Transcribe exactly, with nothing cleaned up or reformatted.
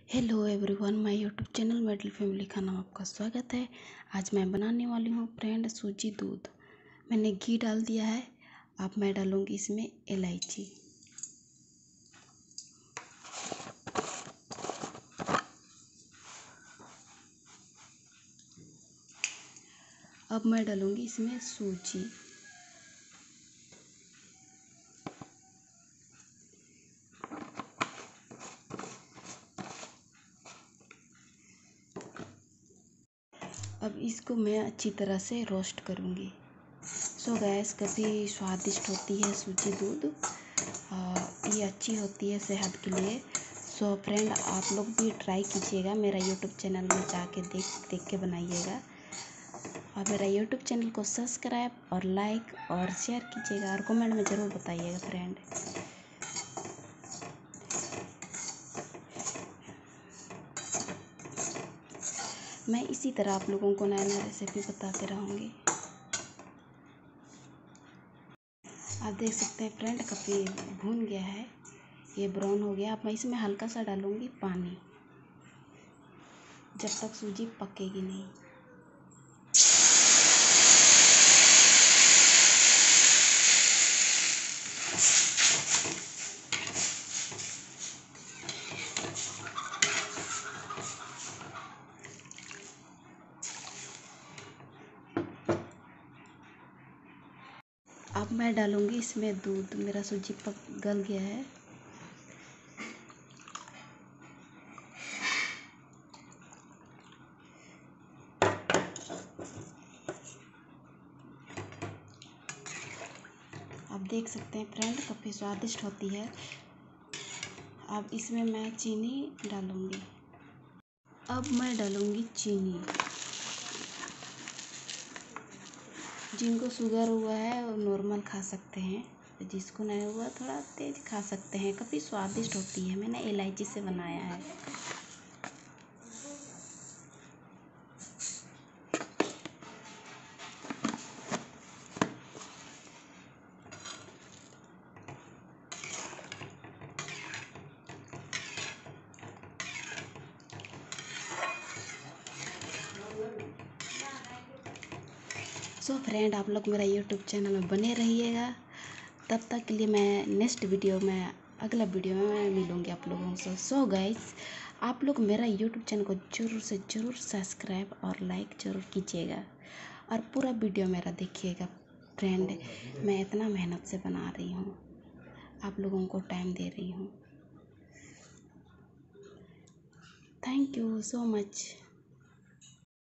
Hello everyone, my YouTube channel medal family खाना में आपका स्वागत है। आज मैं बनाने वाली हूँ फ्रेंड सूजी दूध। मैंने घी डाल दिया है। अब मैं डालूँगी इसमें इलायची। अब मैं डालूँगी इसमें सूजी। अब इसको मैं अच्छी तरह से रोस्ट करूँगी। सो गैस, काफ़ी स्वादिष्ट होती है सूजी दूध और ये अच्छी होती है सेहत के लिए। सो फ्रेंड, आप लोग भी ट्राई कीजिएगा। मेरा यूट्यूब चैनल में जाके देख देख के बनाइएगा और मेरा यूट्यूब चैनल को सब्सक्राइब और लाइक और शेयर कीजिएगा और कमेंट में ज़रूर बताइएगा फ्रेंड। मैं इसी तरह आप लोगों को नया नया रेसिपी बताते रहूँगी। आप देख सकते हैं फ्रेंड, काफ़ी भून गया है, ये ब्राउन हो गया। अब मैं इसमें हल्का सा डालूँगी पानी, जब तक सूजी पकेगी नहीं। अब मैं डालूँगी इसमें दूध। मेरा सूजी पक गल गया है। आप देख सकते हैं फ्रेंड, काफ़ी स्वादिष्ट होती है। अब इसमें मैं चीनी डालूँगी। अब मैं डालूँगी चीनी। जिनको शुगर हुआ है वो नॉर्मल खा सकते हैं, जिसको नहीं हुआ थोड़ा तेज खा सकते हैं। काफ़ी स्वादिष्ट होती है। मैंने इलायची से बनाया है। सो so फ्रेंड, आप लोग मेरा यूट्यूब चैनल में बने रहिएगा। तब तक के लिए मैं नेक्स्ट वीडियो में अगला वीडियो में मैं मिलूँगी आप लोगों से। सो गाइस, आप लोग मेरा यूट्यूब चैनल को ज़रूर से ज़रूर सब्सक्राइब और लाइक ज़रूर कीजिएगा और पूरा वीडियो मेरा देखिएगा फ्रेंड। मैं इतना मेहनत से बना रही हूँ, आप लोगों को टाइम दे रही हूँ। Thank you so much.